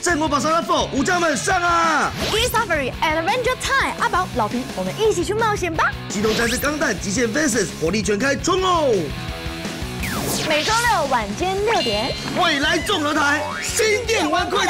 战国宝沙拉 4，武将们上啊 ！E Safari Adventure Time， 阿宝、老皮，我们一起去冒险吧！ 机动战士钢弹极限 Versus 火力全开，冲哦！ 每周六晚间6点， 未来综合台新电玩快